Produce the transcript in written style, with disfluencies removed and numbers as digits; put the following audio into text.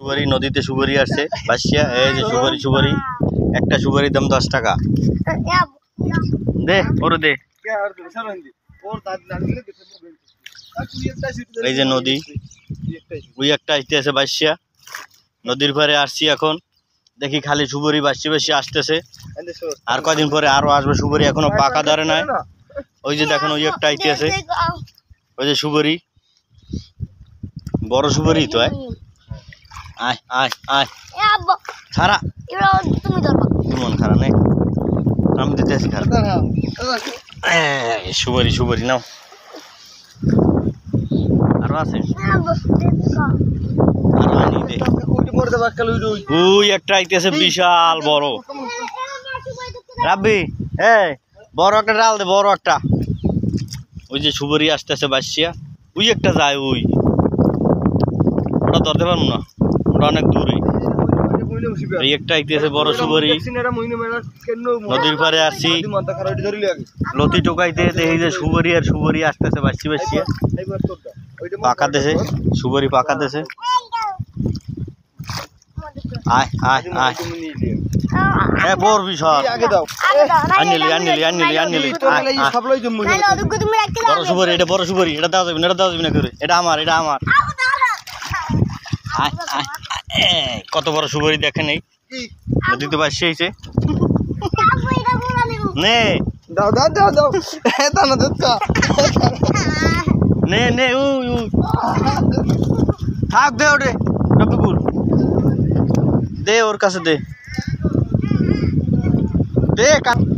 সুপারি নদীতে সুপারি আসছে বাসিয়া, এই যে সুপারি সুপারি, একটা সুপারির দাম 10 টাকা। দে ওরে দে। এই যে নদী, ওই একটা আসতে আছে বাসিয়া, নদীর পারে আসছি এখন। দেখি খালি সুপারি বাসি বাসি আসতেছে, আর কদিন পরে আরো আসবে সুপারি, এখনো পাকা ধরে নাই। ওই যে দেখেন ওই একটা আইতে আছে, ওই যে সুপারি, বড় সুপারি তো। আয় আয় আয় খারা, মন খারাপ নেই, আমি দিতে আছি খারাপ। সুপারি সুপারি নাও, আরো আছে, আরো আনি দে। ওই একটা আইতেছে বিশাল বড়। রাব্বি বড় একটা ডাল দে, বড় একটা। ওই যে সুপারি আসতেছে বাসিয়া, ওই একটা যায়, ওই ওটা ধরতে পারবো না, ওটা অনেক দূরে। এই একটা আইতেছে বড় সুপারি, নদীর পারে আসছি লতি টোকাইতে, দেখি যে সুপারি আর সুপারি আসতেছে বাসি বাসিয়া, পাকা দেশে সুপারি পাকা দেশে। আয় আয় আয়, বড় বিশাল, আনলি আনলি আনলি আনলি। বড় সুপারি, এটা বড় সুপারি, এটা দেওয়া যাবে না, এটা দেওয়া যাবে না করে, এটা আমার, এটা আমার। কত বড় সুপারি দেখেন, এই নদীতে বাসি হয়েছে। নে দাও দাও দাও দাও, নে নে, থাক দে, ওরে রবিকুল দে, ওর কাছে দে দে।